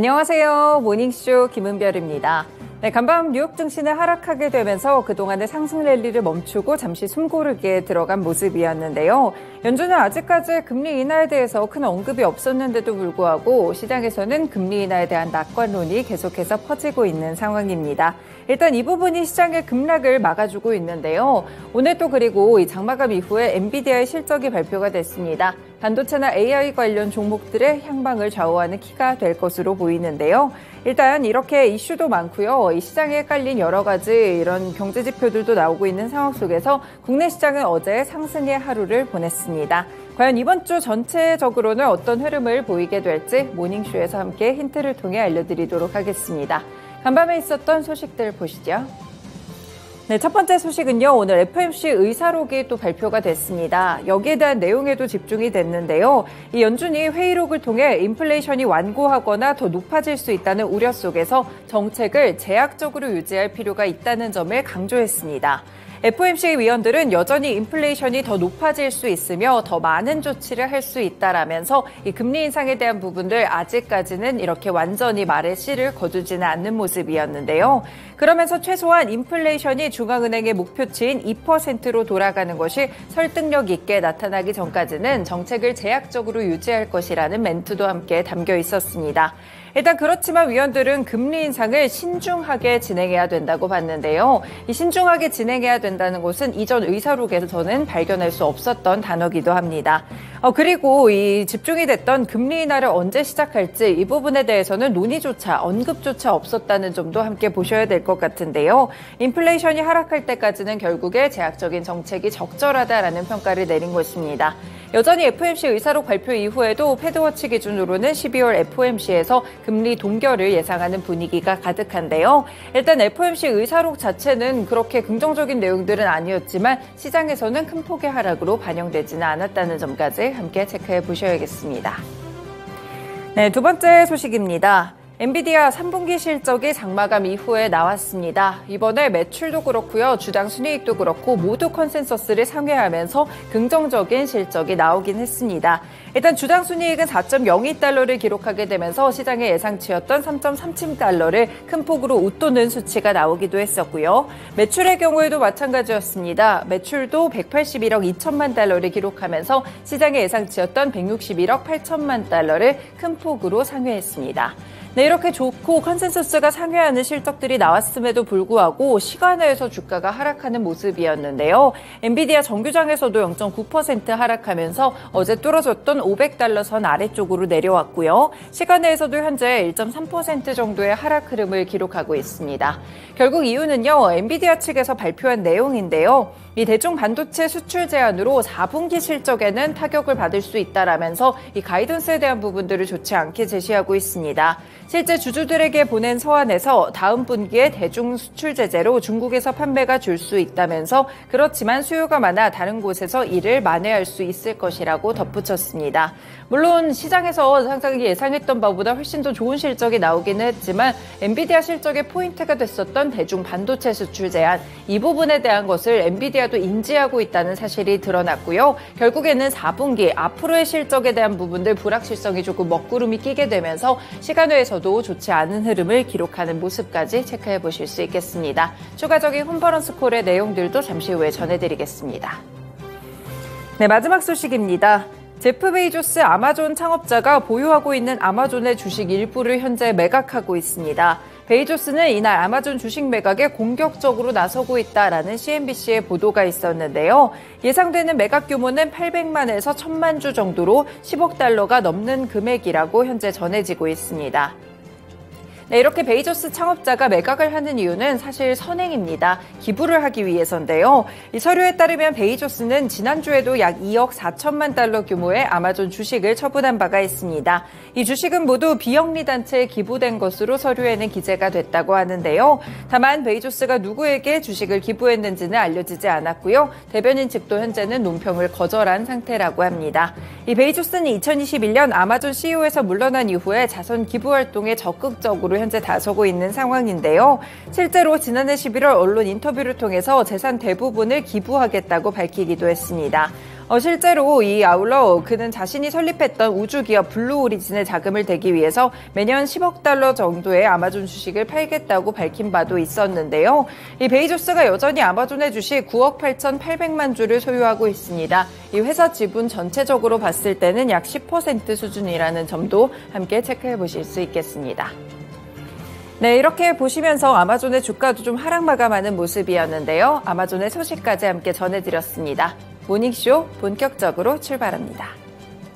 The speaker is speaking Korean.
안녕하세요. 모닝쇼 김은별입니다. 네, 간밤 뉴욕 증시는 하락하게 되면서 그동안의 상승 랠리를 멈추고 잠시 숨고르기에 들어간 모습이었는데요. 연준은 아직까지 금리 인하에 대해서 큰 언급이 없었는데도 불구하고 시장에서는 금리 인하에 대한 낙관론이 계속해서 퍼지고 있는 상황입니다. 일단 이 부분이 시장의 급락을 막아주고 있는데요. 오늘 또 그리고 이 장마감 이후에 엔비디아의 실적이 발표가 됐습니다. 반도체나 AI 관련 종목들의 향방을 좌우하는 키가 될 것으로 보이는데요. 일단 이렇게 이슈도 많고요. 이 시장에 깔린 여러 가지 이런 경제 지표들도 나오고 있는 상황 속에서 국내 시장은 어제 상승의 하루를 보냈습니다. 과연 이번 주 전체적으로는 어떤 흐름을 보이게 될지 모닝쇼에서 함께 힌트를 통해 알려드리도록 하겠습니다. 간밤에 있었던 소식들 보시죠. 네, 첫 번째 소식은요. 오늘 FOMC 의사록이 또 발표가 됐습니다. 여기에 대한 내용에도 집중이 됐는데요. 이 연준이 회의록을 통해 인플레이션이 완고하거나 더 높아질 수 있다는 우려 속에서 정책을 제약적으로 유지할 필요가 있다는 점을 강조했습니다. FOMC 위원들은 여전히 인플레이션이 더 높아질 수 있으며 더 많은 조치를 할 수 있다라면서 이 금리 인상에 대한 부분들 아직까지는 이렇게 완전히 말에 씨를 거두지는 않는 모습이었는데요. 그러면서 최소한 인플레이션이 중앙은행의 목표치인 2%로 돌아가는 것이 설득력 있게 나타나기 전까지는 정책을 제약적으로 유지할 것이라는 멘트도 함께 담겨 있었습니다. 일단 그렇지만 위원들은 금리 인상을 신중하게 진행해야 된다고 봤는데요. 이 신중하게 진행해야 된다는 것은 이전 의사록에서는 발견할 수 없었던 단어기도 합니다. 그리고 이 집중이 됐던 금리 인하를 언제 시작할지 이 부분에 대해서는 논의조차 언급조차 없었다는 점도 함께 보셔야 될 것 같은데요. 인플레이션이 하락할 때까지는 결국에 제약적인 정책이 적절하다라는 평가를 내린 것입니다. 여전히 FOMC 의사록 발표 이후에도 패드워치 기준으로는 12월 FOMC에서 금리 동결을 예상하는 분위기가 가득한데요. 일단 FOMC 의사록 자체는 그렇게 긍정적인 내용들은 아니었지만 시장에서는 큰 폭의 하락으로 반영되지는 않았다는 점까지 함께 체크해 보셔야겠습니다. 네, 두 번째 소식입니다. 엔비디아 3분기 실적이 장마감 이후에 나왔습니다. 이번에 매출도 그렇고요. 주당 순이익도 그렇고 모두 컨센서스를 상회하면서 긍정적인 실적이 나오긴 했습니다. 일단 주당 순이익은 4.02달러를 기록하게 되면서 시장의 예상치였던 3.37달러를 큰 폭으로 웃도는 수치가 나오기도 했었고요. 매출의 경우에도 마찬가지였습니다. 매출도 181억 2천만 달러를 기록하면서 시장의 예상치였던 161억 8천만 달러를 큰 폭으로 상회했습니다. 네, 이렇게 좋고 컨센서스가 상회하는 실적들이 나왔음에도 불구하고 시간외에서 주가가 하락하는 모습이었는데요. 엔비디아 정규장에서도 0.9% 하락하면서 어제 뚫어졌던 500달러 선 아래쪽으로 내려왔고요. 시간외에서도 현재 1.3% 정도의 하락 흐름을 기록하고 있습니다. 결국 이유는요. 엔비디아 측에서 발표한 내용인데요. 이 대중 반도체 수출 제한으로 4분기 실적에는 타격을 받을 수 있다라면서 이 가이던스에 대한 부분들을 좋지 않게 제시하고 있습니다. 실제 주주들에게 보낸 서한에서 다음 분기에 대중 수출 제재로 중국에서 판매가 줄 수 있다면서 그렇지만 수요가 많아 다른 곳에서 이를 만회할 수 있을 것이라고 덧붙였습니다. 물론 시장에서 상당히 예상했던 바보다 훨씬 더 좋은 실적이 나오기는 했지만 엔비디아 실적의 포인트가 됐었던 대중 반도체 수출 제한 이 부분에 대한 것을 엔비디아도 인지하고 있다는 사실이 드러났고요. 결국에는 4분기 앞으로의 실적에 대한 부분들 불확실성이 조금 먹구름이 끼게 되면서 시간외에서도 좋지 않은 흐름을 기록하는 모습까지 체크해 보실 수 있겠습니다. 추가적인 홈버런스 콜의 내용들도 잠시 후에 전해드리겠습니다. 네, 마지막 소식입니다. 제프 베이조스 아마존 창업자가 보유하고 있는 아마존의 주식 일부를 현재 매각하고 있습니다. 베이조스는 이날 아마존 주식 매각에 공격적으로 나서고 있다라는 CNBC의 보도가 있었는데요. 예상되는 매각 규모는 800만에서 1000만 주 정도로 10억 달러가 넘는 금액이라고 현재 전해지고 있습니다. 네, 이렇게 베이조스 창업자가 매각을 하는 이유는 사실 선행입니다. 기부를 하기 위해서인데요. 이 서류에 따르면 베이조스는 지난주에도 약 2억 4천만 달러 규모의 아마존 주식을 처분한 바가 있습니다. 이 주식은 모두 비영리 단체에 기부된 것으로 서류에는 기재가 됐다고 하는데요. 다만 베이조스가 누구에게 주식을 기부했는지는 알려지지 않았고요. 대변인 측도 현재는 논평을 거절한 상태라고 합니다. 이 베이조스는 2021년 아마존 CEO에서 물러난 이후에 자선 기부 활동에 적극적으로 현재 나서고 있는 상황인데요. 실제로 지난해 11월 언론 인터뷰를 통해서 재산 대부분을 기부하겠다고 밝히기도 했습니다. 실제로 이 아울러 그는 자신이 설립했던 우주기업 블루오리진의 자금을 대기 위해서 매년 10억 달러 정도의 아마존 주식을 팔겠다고 밝힌 바도 있었는데요. 이 베이조스가 여전히 아마존의 주식 9억 8,800만 주를 소유하고 있습니다. 이 회사 지분 전체적으로 봤을 때는 약 10% 수준이라는 점도 함께 체크해 보실 수 있겠습니다. 네, 이렇게 보시면서 아마존의 주가도 좀 하락 마감하는 모습이었는데요. 아마존의 소식까지 함께 전해드렸습니다. 모닝쇼 본격적으로 출발합니다.